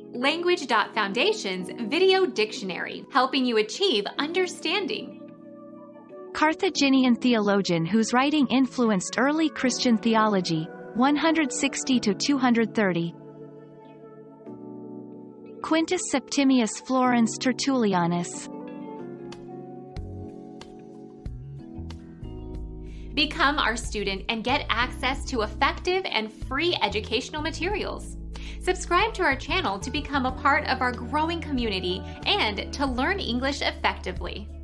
Language.Foundation's Video Dictionary, helping you achieve understanding. Carthaginian theologian whose writing influenced early Christian theology, 160 to 230. Quintus Septimius Florens Tertullianus. Become our student and get access to effective and free educational materials. Subscribe to our channel to become a part of our growing community and to learn English effectively.